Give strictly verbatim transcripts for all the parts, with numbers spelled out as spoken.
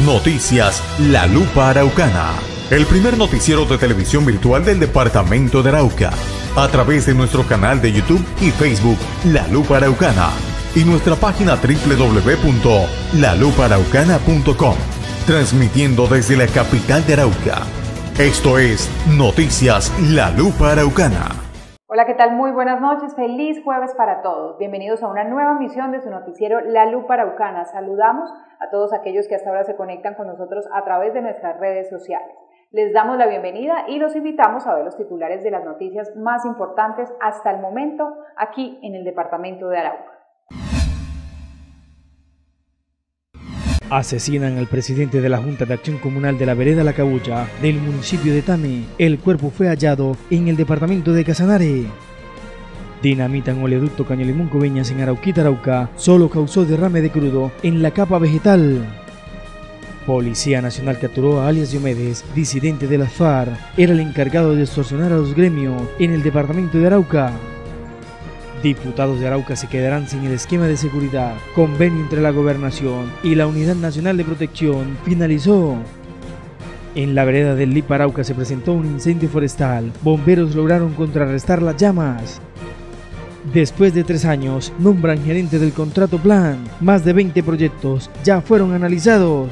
Noticias La Lupa Araucana, el primer noticiero de televisión virtual del departamento de Arauca, a través de nuestro canal de YouTube y Facebook La Lupa Araucana y nuestra página doble u doble u doble u punto la lupa araucana punto com, transmitiendo desde la capital de Arauca. Esto es Noticias La Lupa Araucana. Hola, ¿qué tal? Muy buenas noches, feliz jueves para todos. Bienvenidos a una nueva emisión de su noticiero La Lupa Araucana. Saludamos a todos aquellos que hasta ahora se conectan con nosotros a través de nuestras redes sociales. Les damos la bienvenida y los invitamos a ver los titulares de las noticias más importantes hasta el momento aquí en el departamento de Arauca. Asesinan al presidente de la Junta de Acción Comunal de la Vereda La Cabulla del municipio de Tame. El cuerpo fue hallado en el departamento de Casanare. Dinamitan oleoducto Caño-Limón-Coveñas en Arauquita, Arauca. Solo causó derrame de crudo en la capa vegetal. Policía Nacional capturó a alias Diomedes, disidente de las FARC. Era el encargado de extorsionar a los gremios en el departamento de Arauca. Diputados de Arauca se quedarán sin el esquema de seguridad. Convenio entre la Gobernación y la Unidad Nacional de Protección finalizó. En la vereda del Lipa Arauca se presentó un incendio forestal. Bomberos lograron contrarrestar las llamas. Después de tres años, nombran gerente del contrato plan. Más de veinte proyectos ya fueron analizados.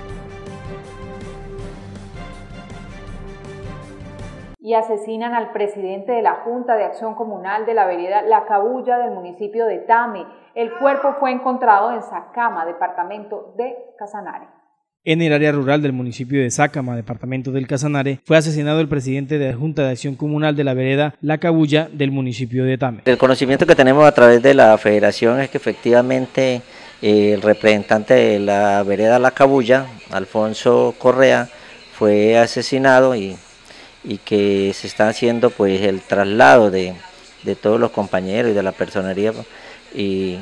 Y asesinan al presidente de la Junta de Acción Comunal de la Vereda La Cabulla del municipio de Tame. El cuerpo fue encontrado en Sacama, departamento de Casanare. En el área rural del municipio de Sacama, departamento del Casanare, fue asesinado el presidente de la Junta de Acción Comunal de la Vereda La Cabulla del municipio de Tame. El conocimiento que tenemos a través de la federación es que efectivamente eh, el representante de la Vereda La Cabulla, Alfonso Correa, fue asesinado y y que se está haciendo pues el traslado de, de todos los compañeros y de la personería y,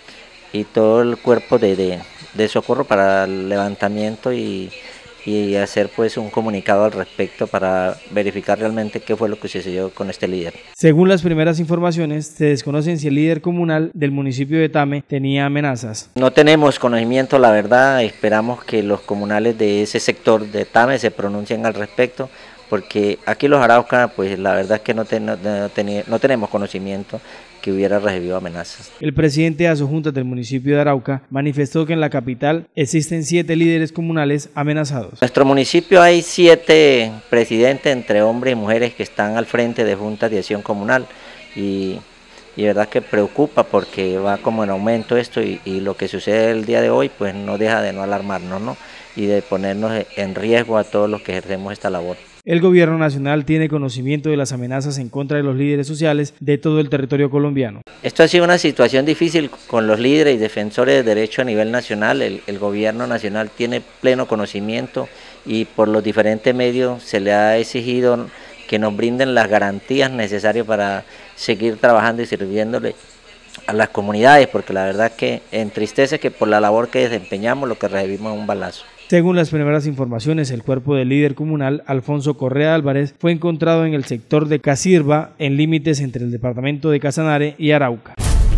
y todo el cuerpo de, de, de socorro para el levantamiento y, y hacer pues un comunicado al respecto para verificar realmente qué fue lo que sucedió con este líder. Según las primeras informaciones, se desconocen si el líder comunal del municipio de Tame tenía amenazas. No tenemos conocimiento, la verdad, esperamos que los comunales de ese sector de Tame se pronuncien al respecto, porque aquí los Arauca, pues la verdad es que no, ten, no, ten, no tenemos conocimiento que hubiera recibido amenazas. El presidente de Asojuntas del municipio de Arauca manifestó que en la capital existen siete líderes comunales amenazados. En nuestro municipio hay siete presidentes entre hombres y mujeres que están al frente de juntas de acción comunal y, y verdad que preocupa porque va como en aumento esto y, y lo que sucede el día de hoy pues no deja de no alarmarnos, ¿no? Y de ponernos en riesgo a todos los que ejercemos esta labor. El gobierno nacional tiene conocimiento de las amenazas en contra de los líderes sociales de todo el territorio colombiano. Esto ha sido una situación difícil con los líderes y defensores de derechos a nivel nacional. El, el gobierno nacional tiene pleno conocimiento y por los diferentes medios se le ha exigido que nos brinden las garantías necesarias para seguir trabajando y sirviéndole a las comunidades, porque la verdad que entristece que por la labor que desempeñamos lo que recibimos es un balazo. Según las primeras informaciones, el cuerpo del líder comunal, Alfonso Correa Álvarez, fue encontrado en el sector de Casirba, en límites entre el departamento de Casanare y Arauca.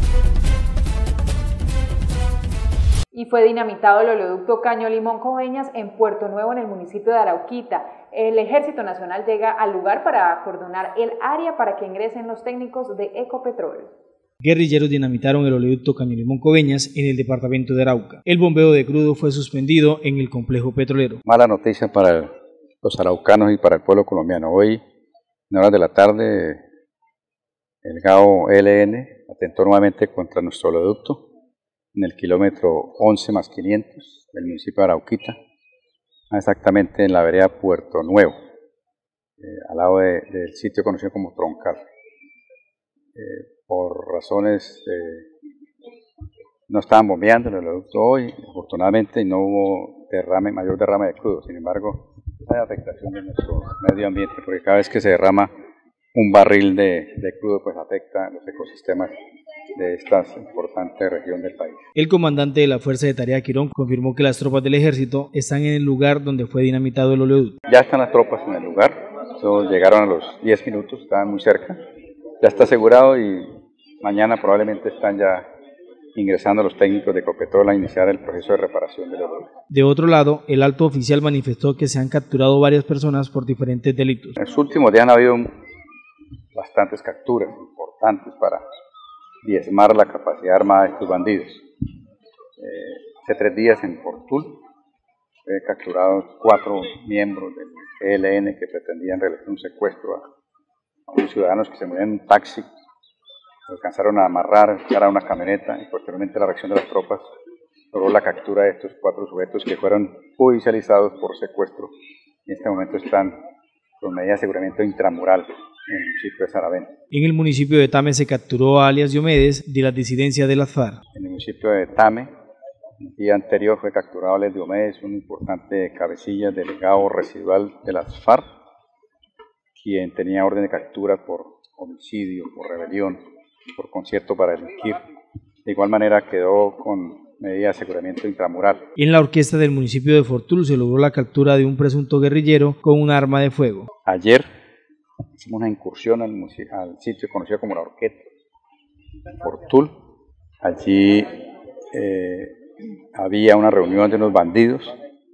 Y fue dinamitado el oleoducto Caño-Limón-Coveñas en Puerto Nuevo, en el municipio de Arauquita. El Ejército Nacional llega al lugar para acordonar el área para que ingresen los técnicos de Ecopetrol. Guerrilleros dinamitaron el oleoducto Caño-Limón-Coveñas en el departamento de Arauca. El bombeo de crudo fue suspendido en el complejo petrolero. Mala noticia para los araucanos y para el pueblo colombiano. Hoy, en horas de la tarde, el G A O L N atentó nuevamente contra nuestro oleoducto en el kilómetro once más quinientos del municipio de Arauquita, exactamente en la vereda Puerto Nuevo, eh, al lado de, del sitio conocido como Troncal. Eh, por razones, eh, no estaban bombeando el oleoducto hoy, afortunadamente, y no hubo derrame, mayor derrame de crudo. Sin embargo, hay afectación de nuestro medio ambiente, porque cada vez que se derrama un barril de, de crudo, pues afecta los ecosistemas de esta importante región del país. El comandante de la Fuerza de Tarea Quirón confirmó que las tropas del ejército están en el lugar donde fue dinamitado el oleoducto. Ya están las tropas en el lugar, so, llegaron a los diez minutos, estaban muy cerca. Ya está asegurado y mañana probablemente están ya ingresando a los técnicos de Ecopetrol a iniciar el proceso de reparación de los daños. De otro lado, el alto oficial manifestó que se han capturado varias personas por diferentes delitos. En los últimos días han habido bastantes capturas importantes para diezmar la capacidad armada de estos bandidos. Eh, hace tres días en Fortul fue capturados cuatro miembros del E L N que pretendían realizar un secuestro a, a unos ciudadanos que se movían en un taxi. Alcanzaron a amarrar, echar a una camioneta y posteriormente la reacción de las tropas logró la captura de estos cuatro sujetos que fueron judicializados por secuestro y en este momento están con medidas de aseguramiento intramural en el municipio de Saravena. En el municipio de Tame se capturó a alias Diomedes de las disidencias de las FARC. En el municipio de Tame, el día anterior fue capturado alias Diomedes, un importante cabecilla delegado residual de las FARC, quien tenía orden de captura por homicidio, por rebelión, por concierto para delinquir. De igual manera quedó con medida de aseguramiento intramural. En la orquesta del municipio de Fortul se logró la captura de un presunto guerrillero con un arma de fuego. Ayer hicimos una incursión al, al sitio conocido como la Orquesta Fortul. Allí eh, había una reunión de unos bandidos.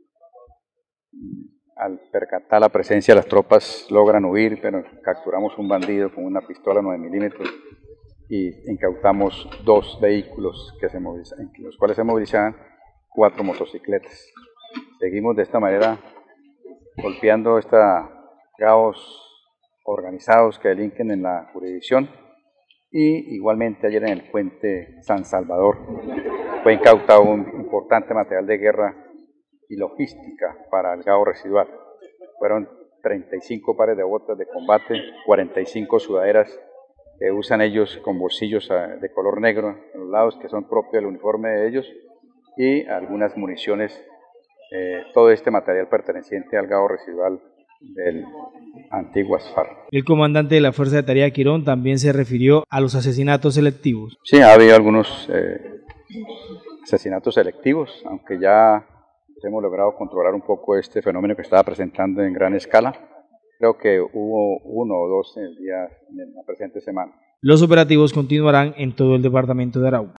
Al percatar la presencia de las tropas logran huir, pero capturamos un bandido con una pistola nueve milímetros y incautamos dos vehículos que se movilizaban, en los cuales se movilizaban cuatro motocicletas. Seguimos de esta manera golpeando estos gaos organizados que delinquen en la jurisdicción y igualmente ayer en el puente San Salvador fue incautado un importante material de guerra y logística para el gao residual. Fueron treinta y cinco pares de botas de combate, cuarenta y cinco sudaderas que usan ellos con bolsillos de color negro en los lados que son propios del uniforme de ellos y algunas municiones, eh, todo este material perteneciente al gao residual del antiguas FARC. El comandante de la Fuerza de Tarea Quirón también se refirió a los asesinatos selectivos. Sí, ha habido algunos eh, asesinatos selectivos, aunque ya hemos logrado controlar un poco este fenómeno que estaba presentando en gran escala. Creo que hubo uno o dos en el día, en la presente semana. Los operativos continuarán en todo el departamento de Arauca.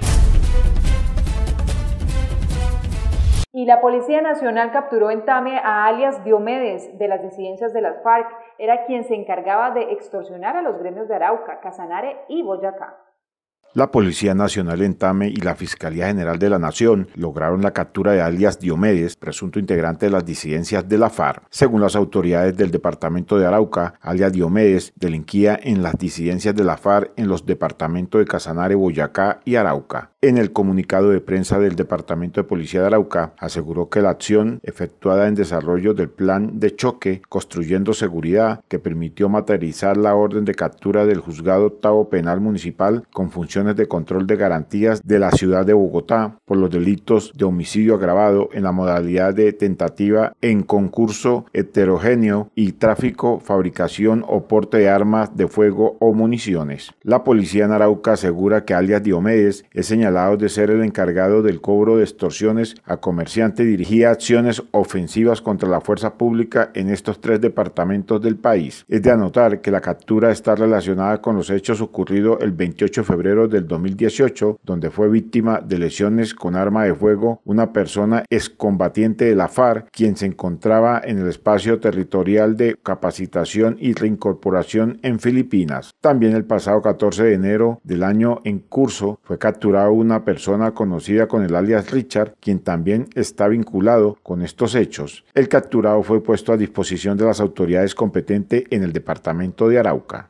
Y la Policía Nacional capturó en Tame a alias Diomedes de las disidencias de las FARC. Era quien se encargaba de extorsionar a los gremios de Arauca, Casanare y Boyacá. La Policía Nacional en Tame y la Fiscalía General de la Nación lograron la captura de alias Diomedes, presunto integrante de las disidencias de la FARC. Según las autoridades del departamento de Arauca, alias Diomedes delinquía en las disidencias de la FARC en los departamentos de Casanare, Boyacá y Arauca. En el comunicado de prensa del Departamento de Policía de Arauca, aseguró que la acción efectuada en desarrollo del plan de choque Construyendo Seguridad, que permitió materializar la orden de captura del Juzgado Octavo Penal Municipal con funciones de control de garantías de la ciudad de Bogotá por los delitos de homicidio agravado en la modalidad de tentativa en concurso heterogéneo y tráfico, fabricación o porte de armas de fuego o municiones. La policía en Arauca asegura que alias Diomedes es señalado de ser el encargado del cobro de extorsiones a comerciantes y dirigía acciones ofensivas contra la fuerza pública en estos tres departamentos del país. Es de anotar que la captura está relacionada con los hechos ocurridos el veintiocho de febrero del dos mil dieciocho, donde fue víctima de lesiones con arma de fuego una persona excombatiente de la FARC, quien se encontraba en el espacio territorial de capacitación y reincorporación en Filipinas. También el pasado catorce de enero del año en curso fue capturado una persona conocida con el alias Richard, quien también está vinculado con estos hechos. El capturado fue puesto a disposición de las autoridades competentes en el departamento de Arauca.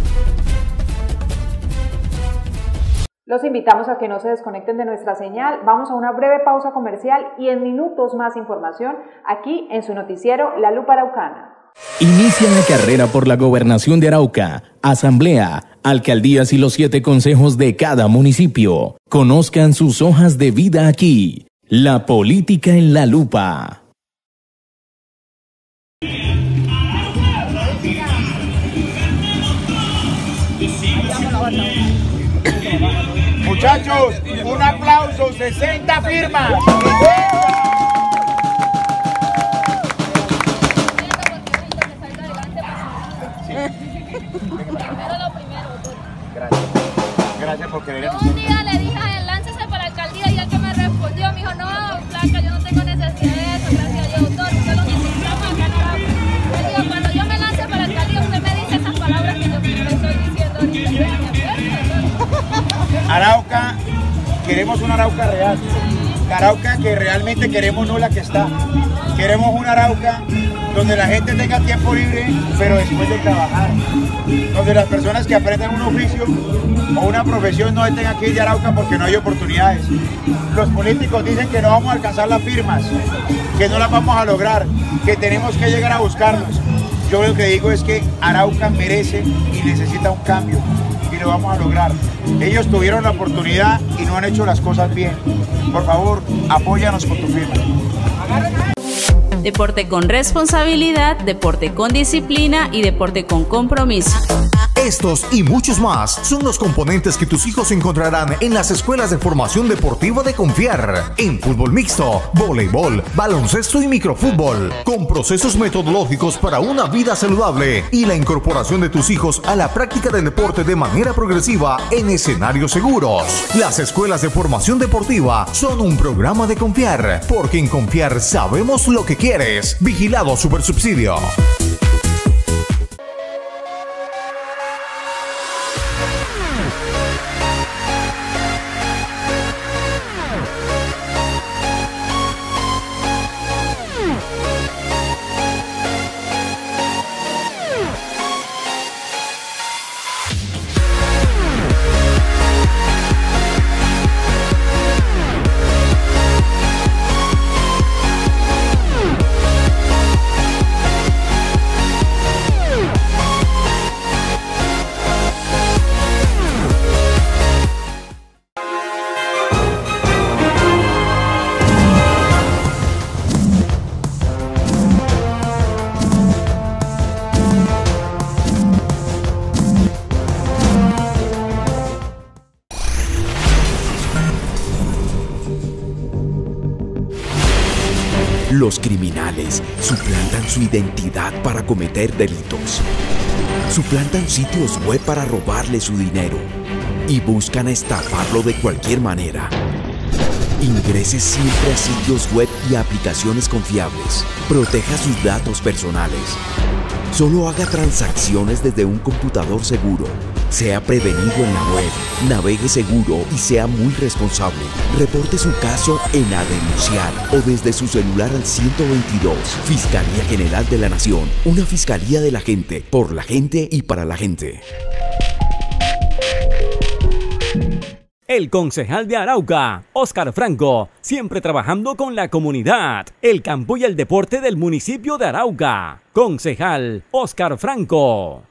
Los invitamos a que no se desconecten de nuestra señal. Vamos a una breve pausa comercial y en minutos más información aquí en su noticiero La Lupa Araucana. Inicia la carrera por la gobernación de Arauca, asamblea, alcaldías y los siete consejos de cada municipio. Conozcan sus hojas de vida aquí. La política en la lupa. Muchachos, un aplauso, sesenta firmas. Gracias. Gracias por querer. Yo un día le dije a él, láncese para queremos una Arauca real, la Arauca que realmente queremos, no la que está. Queremos una Arauca donde la gente tenga tiempo libre, pero después de trabajar, donde las personas que aprenden un oficio o una profesión no tengan que ir de Arauca porque no hay oportunidades. Los políticos dicen que no vamos a alcanzar las firmas, que no las vamos a lograr, que tenemos que llegar a buscarlos. Yo lo que digo es que Arauca merece y necesita un cambio y lo vamos a lograr. Ellos tuvieron la oportunidad y no han hecho las cosas bien. Por favor, apóyanos con tu firma. Deporte con responsabilidad, deporte con disciplina y deporte con compromiso. Estos y muchos más son los componentes que tus hijos encontrarán en las escuelas de formación deportiva de Confiar, en fútbol mixto, voleibol, baloncesto y microfútbol, con procesos metodológicos para una vida saludable y la incorporación de tus hijos a la práctica del deporte de manera progresiva en escenarios seguros. Las escuelas de formación deportiva son un programa de Confiar, porque en Confiar sabemos lo que quieres. Vigilado Supersubsidio. Los criminales suplantan su identidad para cometer delitos. Suplantan sitios web para robarle su dinero y buscan estafarlo de cualquier manera. Ingrese siempre a sitios web y aplicaciones confiables. Proteja sus datos personales. Solo haga transacciones desde un computador seguro. Sea prevenido en la web, navegue seguro y sea muy responsable. Reporte su caso en A Denunciar o desde su celular al ciento veintidós. Fiscalía General de la Nación, una fiscalía de la gente, por la gente y para la gente. El concejal de Arauca, Óscar Franco, siempre trabajando con la comunidad, el campo y el deporte del municipio de Arauca. Concejal Óscar Franco.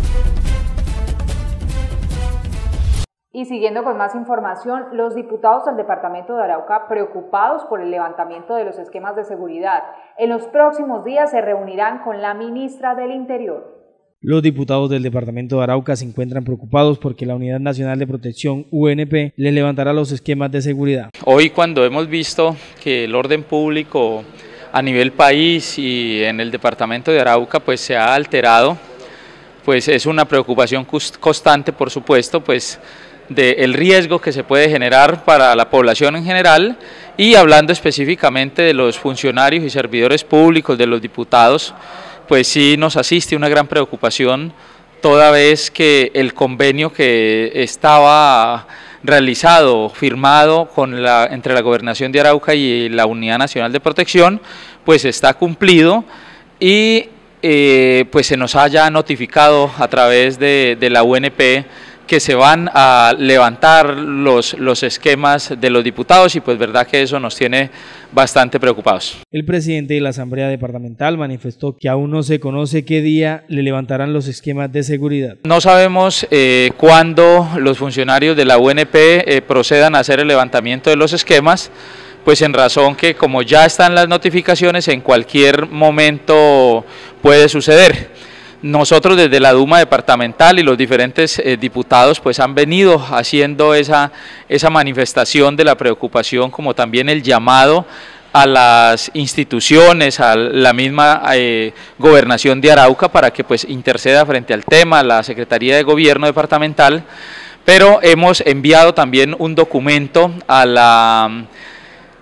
Y siguiendo con más información, los diputados del departamento de Arauca, preocupados por el levantamiento de los esquemas de seguridad, en los próximos días se reunirán con la ministra del Interior. Los diputados del departamento de Arauca se encuentran preocupados porque la Unidad Nacional de Protección, U N P, les levantará los esquemas de seguridad. Hoy, cuando hemos visto que el orden público a nivel país y en el departamento de Arauca pues se ha alterado, pues es una preocupación constante, por supuesto, pues del riesgo que se puede generar para la población en general, y hablando específicamente de los funcionarios y servidores públicos, de los diputados, pues sí nos asiste una gran preocupación, toda vez que el convenio que estaba realizado, firmado con la, entre la Gobernación de Arauca y la Unidad Nacional de Protección, pues está cumplido y eh, pues se nos haya notificado a través de, de la U N P que se van a levantar los, los esquemas de los diputados, y pues verdad que eso nos tiene bastante preocupados. El presidente de la Asamblea Departamental manifestó que aún no se conoce qué día le levantarán los esquemas de seguridad. No sabemos eh, cuándo los funcionarios de la U N P eh, procedan a hacer el levantamiento de los esquemas, pues en razón que como ya están las notificaciones, en cualquier momento puede suceder. Nosotros desde la Duma departamental y los diferentes eh, diputados pues han venido haciendo esa, esa manifestación de la preocupación, como también el llamado a las instituciones, a la misma eh, Gobernación de Arauca para que pues interceda frente al tema, la Secretaría de Gobierno departamental, pero hemos enviado también un documento a la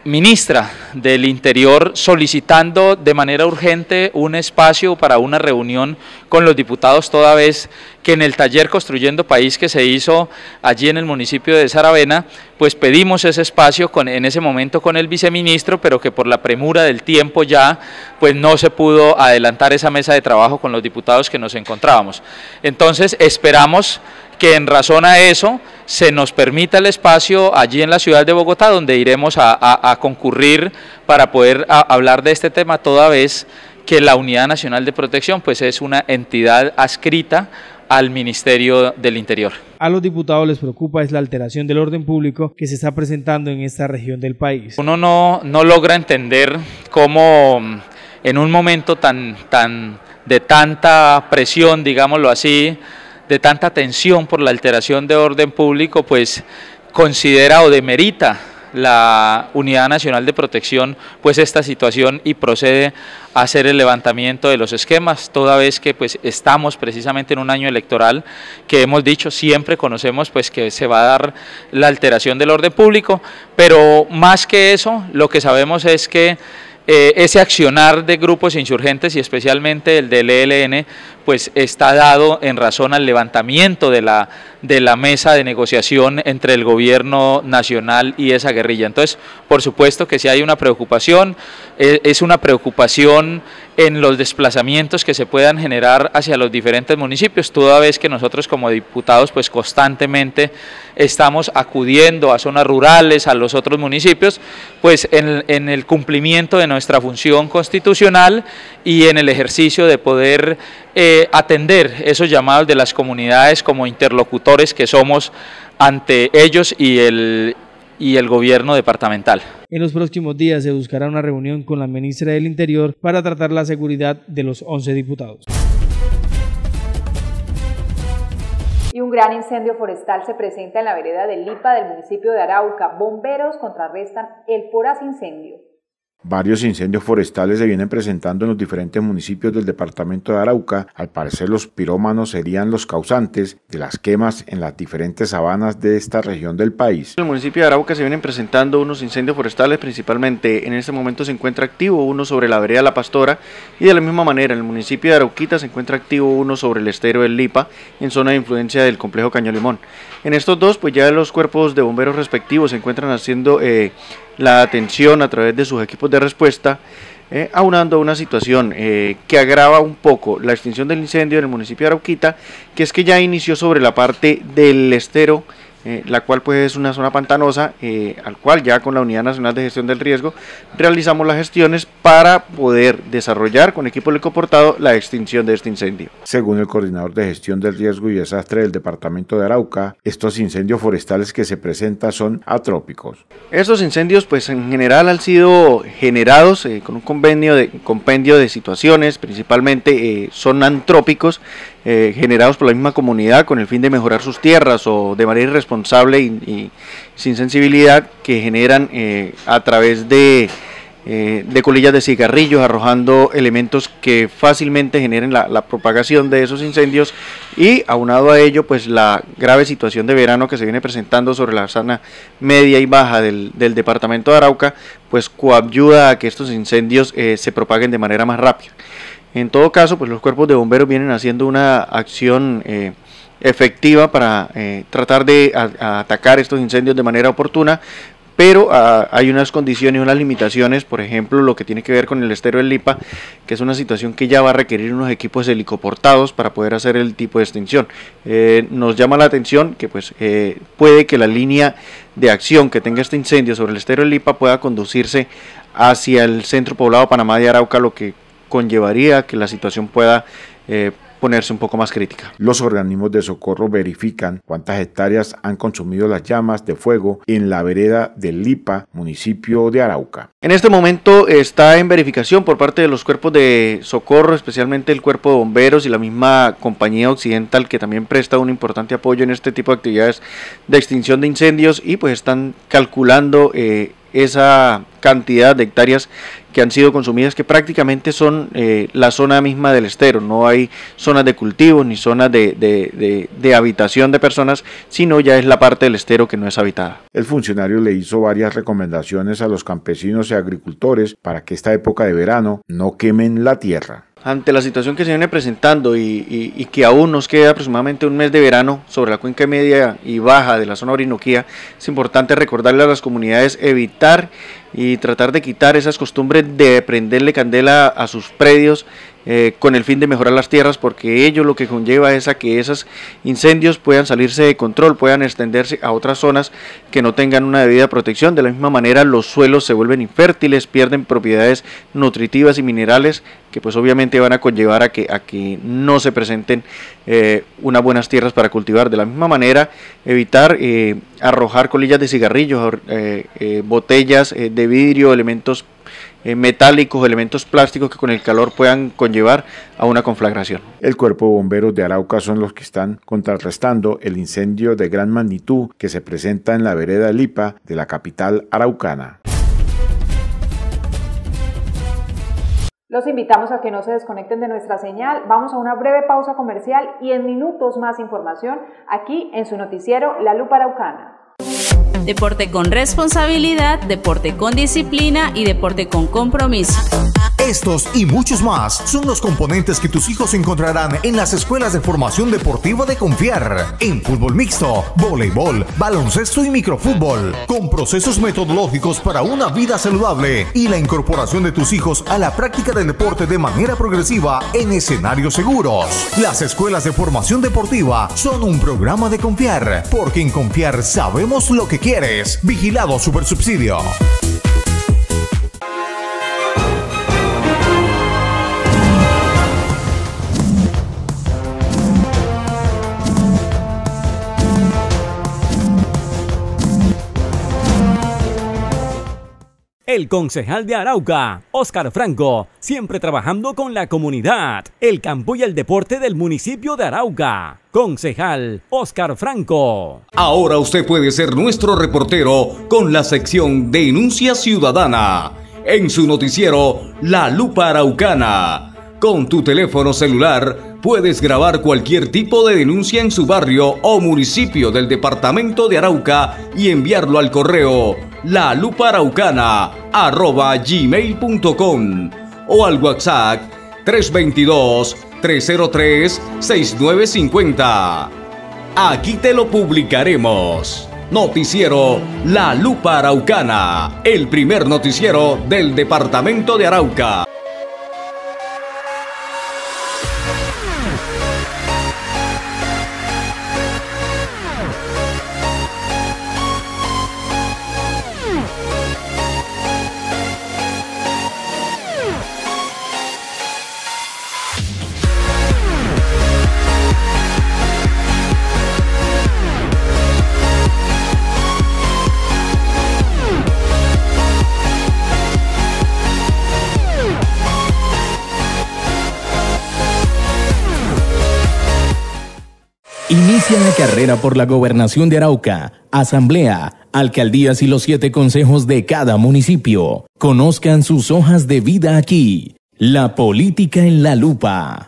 ministra del Interior solicitando de manera urgente un espacio para una reunión con los diputados, toda vez que en el taller Construyendo País que se hizo allí en el municipio de Saravena, pues pedimos ese espacio con, en ese momento con el viceministro, pero que por la premura del tiempo ya pues no se pudo adelantar esa mesa de trabajo con los diputados que nos encontrábamos. Entonces esperamos que en razón a eso se nos permita el espacio allí en la ciudad de Bogotá, donde iremos a, a, a concurrir para poder a, hablar de este tema, toda vez que la Unidad Nacional de Protección pues es una entidad adscrita al Ministerio del Interior. A los diputados les preocupa es la alteración del orden público que se está presentando en esta región del país. Uno no, no logra entender cómo en un momento tan, tan de tanta presión, digámoslo así, de tanta tensión por la alteración de orden público, pues considera o demerita la Unidad Nacional de Protección pues esta situación y procede a hacer el levantamiento de los esquemas, toda vez que pues estamos precisamente en un año electoral que hemos dicho, siempre conocemos pues que se va a dar la alteración del orden público, pero más que eso, lo que sabemos es que Eh, ese accionar de grupos insurgentes y especialmente el del E L N pues está dado en razón al levantamiento de la, de la mesa de negociación entre el gobierno nacional y esa guerrilla. Entonces, por supuesto que si hay una preocupación, eh, es una preocupación en los desplazamientos que se puedan generar hacia los diferentes municipios, toda vez que nosotros como diputados pues constantemente estamos acudiendo a zonas rurales, a los otros municipios, pues en, en el cumplimiento de nuestra función constitucional y en el ejercicio de poder eh, atender esos llamados de las comunidades como interlocutores que somos ante ellos y el, y el gobierno departamental. En los próximos días se buscará una reunión con la ministra del Interior para tratar la seguridad de los once diputados. Y un gran incendio forestal se presenta en la vereda del Lipa del municipio de Arauca. Bomberos contrarrestan el voraz incendio. Varios incendios forestales se vienen presentando en los diferentes municipios del departamento de Arauca. Al parecer los pirómanos serían los causantes de las quemas en las diferentes sabanas de esta región del país. En el municipio de Arauca se vienen presentando unos incendios forestales, principalmente en este momento se encuentra activo uno sobre la vereda La Pastora, y de la misma manera en el municipio de Arauquita se encuentra activo uno sobre el estero del Lipa, en zona de influencia del complejo Caño Limón. En estos dos pues ya los cuerpos de bomberos respectivos se encuentran haciendo eh, la atención a través de sus equipos de respuesta, eh, aunando a una situación eh, que agrava un poco la extinción del incendio en el municipio de Arauquita, que es que ya inició sobre la parte del estero, eh, la cual pues es una zona pantanosa, eh, al cual ya con la Unidad Nacional de Gestión del Riesgo realizamos las gestiones para poder desarrollar con equipo helicoportado la extinción de este incendio. Según el coordinador de Gestión del Riesgo y Desastre del departamento de Arauca, estos incendios forestales que se presentan son atrópicos. Estos incendios pues en general han sido generados eh, con un convenio de, compendio de situaciones, principalmente eh, son antrópicos, eh, generados por la misma comunidad con el fin de mejorar sus tierras o de manera irresponsable y, y sin sensibilidad, que generan eh, a través de Eh, de colillas de cigarrillos, arrojando elementos que fácilmente generen la, la propagación de esos incendios, y aunado a ello pues la grave situación de verano que se viene presentando sobre la zona media y baja del, del departamento de Arauca, pues coayuda a que estos incendios eh, se propaguen de manera más rápida. En todo caso pues los cuerpos de bomberos vienen haciendo una acción eh, efectiva para eh, tratar de a, a atacar estos incendios de manera oportuna, pero uh, hay unas condiciones, unas limitaciones, por ejemplo lo que tiene que ver con el estero del Lipa, que es una situación que ya va a requerir unos equipos helicoportados para poder hacer el tipo de extinción. Eh, nos llama la atención que pues eh, puede que la línea de acción que tenga este incendio sobre el estero del Lipa pueda conducirse hacia el centro poblado Panamá de Arauca, lo que conllevaría que la situación pueda eh, ponerse un poco más crítica. Los organismos de socorro verifican cuántas hectáreas han consumido las llamas de fuego en la vereda del Lipa, municipio de Arauca. En este momento está en verificación por parte de los cuerpos de socorro, especialmente el cuerpo de bomberos y la misma compañía Occidental, que también presta un importante apoyo en este tipo de actividades de extinción de incendios, y pues están calculando eh, esa cantidad de hectáreas que han sido consumidas, que prácticamente son eh, la zona misma del estero. No hay zonas de cultivos ni zonas de, de, de, de habitación de personas, sino ya es la parte del estero que no es habitada. El funcionario le hizo varias recomendaciones a los campesinos y agricultores para que esta época de verano no quemen la tierra. Ante la situación que se viene presentando y, y, y que aún nos queda aproximadamente un mes de verano sobre la cuenca media y baja de la zona orinoquía, es importante recordarle a las comunidades evitar y tratar de quitar esas costumbres de prenderle candela a sus predios eh, con el fin de mejorar las tierras, porque ello lo que conlleva es a que esos incendios puedan salirse de control, puedan extenderse a otras zonas que no tengan una debida protección. De la misma manera, los suelos se vuelven infértiles, pierden propiedades nutritivas y minerales que pues obviamente van a conllevar a que, a que no se presenten eh, unas buenas tierras para cultivar. De la misma manera, evitar eh, arrojar colillas de cigarrillos, eh, eh, botellas eh, de vidrio, elementos eh, metálicos, elementos plásticos que con el calor puedan conllevar a una conflagración. El Cuerpo de Bomberos de Arauca son los que están contrarrestando el incendio de gran magnitud que se presenta en la vereda Lipa de la capital araucana. Los invitamos a que no se desconecten de nuestra señal. Vamos a una breve pausa comercial y en minutos más información aquí en su noticiero La Lupa Araucana. Deporte con responsabilidad, deporte con disciplina y deporte con compromiso. Estos y muchos más son los componentes que tus hijos encontrarán en las escuelas de formación deportiva de Confiar, en fútbol mixto, voleibol, baloncesto y microfútbol, con procesos metodológicos para una vida saludable y la incorporación de tus hijos a la práctica del deporte de manera progresiva en escenarios seguros. Las escuelas de formación deportiva son un programa de Confiar, porque en Confiar sabemos lo que quieres. Vigilado Supersubsidio. El concejal de Arauca, Óscar Franco, siempre trabajando con la comunidad, el campo y el deporte del municipio de Arauca. Concejal Óscar Franco. Ahora usted puede ser nuestro reportero con la sección Denuncia Ciudadana en su noticiero La Lupa Araucana. Con tu teléfono celular puedes grabar cualquier tipo de denuncia en su barrio o municipio del departamento de Arauca y enviarlo al correo lalupaaraucana arroba gmail punto com o al WhatsApp tres dos dos, tres cero tres, seis nueve cinco cero. Aquí te lo publicaremos. Noticiero La Lupa Araucana, el primer noticiero del departamento de Arauca. Inicia la carrera por la gobernación de Arauca, asamblea, alcaldías y los siete consejos de cada municipio. Conozcan sus hojas de vida aquí. La política en la lupa.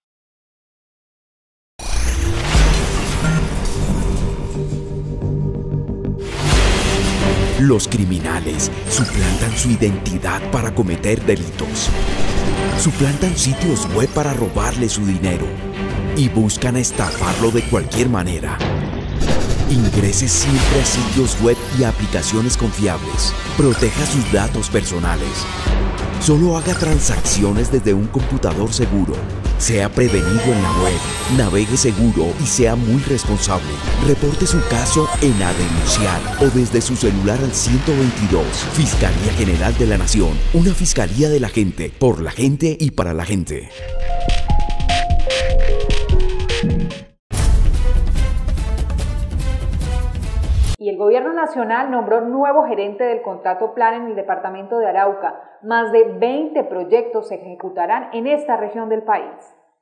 Los criminales suplantan su identidad para cometer delitos. Suplantan sitios web para robarle su dinero y buscan estafarlo de cualquier manera. Ingrese siempre a sitios web y aplicaciones confiables. Proteja sus datos personales. Solo haga transacciones desde un computador seguro. Sea prevenido en la web. Navegue seguro y sea muy responsable. Reporte su caso en A Denunciar o desde su celular al ciento veintidós. Fiscalía General de la Nación. Una fiscalía de la gente, por la gente y para la gente. Y el gobierno nacional nombró nuevo gerente del contrato plan en el departamento de Arauca. Más de veinte proyectos se ejecutarán en esta región del país.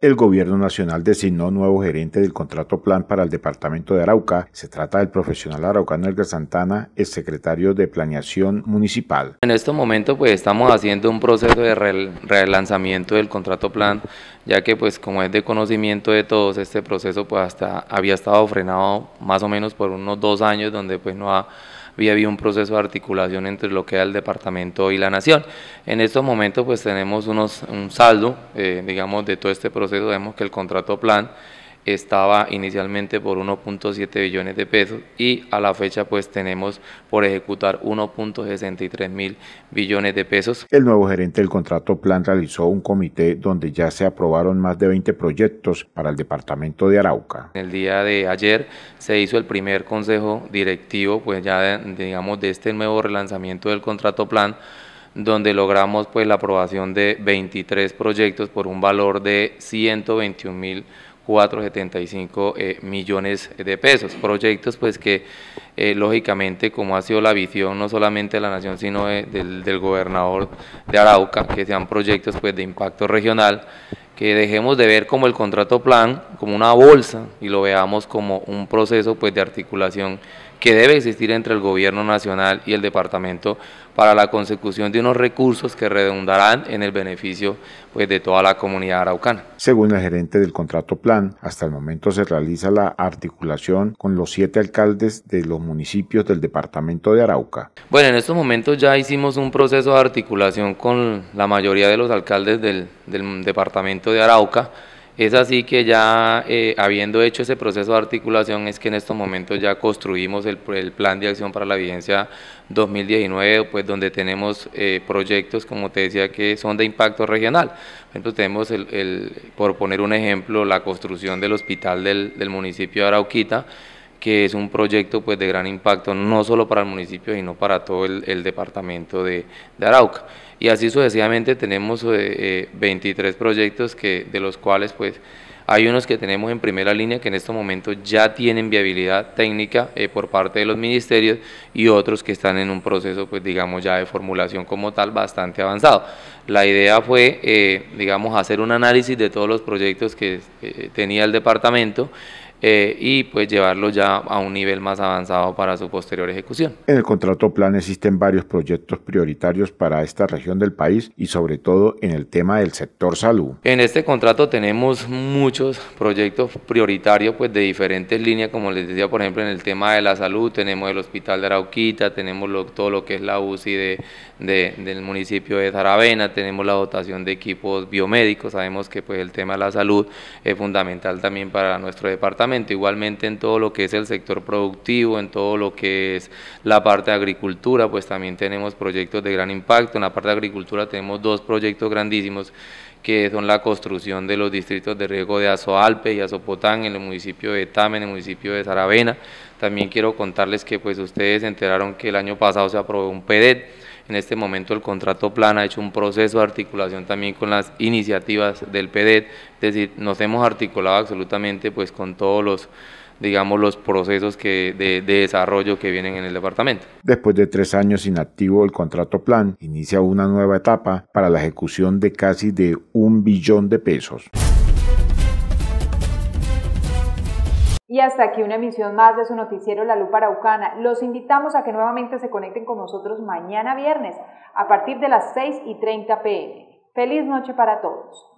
El gobierno nacional designó nuevo gerente del contrato plan para el departamento de Arauca. Se trata del profesional araucano Edgar Santana, ex secretario de Planeación Municipal. En este momento pues estamos haciendo un proceso de relanzamiento del contrato plan, ya que pues como es de conocimiento de todos, este proceso pues hasta había estado frenado más o menos por unos dos años, donde pues no ha había habido un proceso de articulación entre lo que era el departamento y la nación. En estos momentos pues tenemos unos, un saldo, eh, digamos, de todo este proceso. Vemos que el contrato plan estaba inicialmente por uno punto siete billones de pesos y a la fecha pues tenemos por ejecutar uno punto sesenta y tres mil billones de pesos. El nuevo gerente del contrato plan realizó un comité donde ya se aprobaron más de veinte proyectos para el departamento de Arauca. El día de ayer se hizo el primer consejo directivo pues ya de, digamos de este nuevo relanzamiento del contrato plan, donde logramos pues la aprobación de veintitrés proyectos por un valor de ciento veintiún mil cuatrocientos setenta y cinco eh, millones de pesos, proyectos pues que eh, lógicamente, como ha sido la visión no solamente de la nación sino de, del, del gobernador de Arauca, que sean proyectos pues de impacto regional, que dejemos de ver como el contrato plan como una bolsa y lo veamos como un proceso pues de articulación que debe existir entre el gobierno nacional y el departamento para la consecución de unos recursos que redundarán en el beneficio pues, de toda la comunidad araucana. Según el gerente del contrato plan, hasta el momento se realiza la articulación con los siete alcaldes de los municipios del departamento de Arauca. Bueno, en estos momentos ya hicimos un proceso de articulación con la mayoría de los alcaldes del, del departamento de Arauca. Es así que ya eh, habiendo hecho ese proceso de articulación es que en estos momentos ya construimos el, el plan de acción para la vigencia dos mil diecinueve, pues donde tenemos eh, proyectos, como te decía, que son de impacto regional. Por ejemplo, tenemos, el, el, por poner un ejemplo, la construcción del hospital del, del municipio de Arauquita, que es un proyecto pues de gran impacto no solo para el municipio sino para todo el, el departamento de, de Arauca. Y así sucesivamente tenemos eh, veintitrés proyectos que, de los cuales pues hay unos que tenemos en primera línea que en estos momentos ya tienen viabilidad técnica eh, por parte de los ministerios y otros que están en un proceso pues digamos ya de formulación como tal bastante avanzado. La idea fue eh, digamos hacer un análisis de todos los proyectos que eh, tenía el departamento Eh, y pues llevarlo ya a un nivel más avanzado para su posterior ejecución. En el contrato plan existen varios proyectos prioritarios para esta región del país y sobre todo en el tema del sector salud. En este contrato tenemos muchos proyectos prioritarios pues de diferentes líneas, como les decía, por ejemplo en el tema de la salud tenemos el hospital de Arauquita, tenemos lo, todo lo que es la U C I de, de, del municipio de Saravena, tenemos la dotación de equipos biomédicos, sabemos que pues el tema de la salud es fundamental también para nuestro departamento. Igualmente en todo lo que es el sector productivo, en todo lo que es la parte de agricultura, pues también tenemos proyectos de gran impacto. En la parte de agricultura tenemos dos proyectos grandísimos que son la construcción de los distritos de riego de Azoalpe y Azopotán en el municipio de Tame, en el municipio de Saravena. También quiero contarles que pues ustedes se enteraron que el año pasado se aprobó un P E D E T. En este momento el contrato plan ha hecho un proceso de articulación también con las iniciativas del P E D E T, es decir, nos hemos articulado absolutamente pues con todos los, digamos, los procesos que de, de desarrollo que vienen en el departamento. Después de tres años inactivo, el contrato plan inicia una nueva etapa para la ejecución de casi de un billón de pesos. Y hasta aquí una emisión más de su noticiero La Lupa Araucana. Los invitamos a que nuevamente se conecten con nosotros mañana viernes a partir de las seis y treinta p m Feliz noche para todos.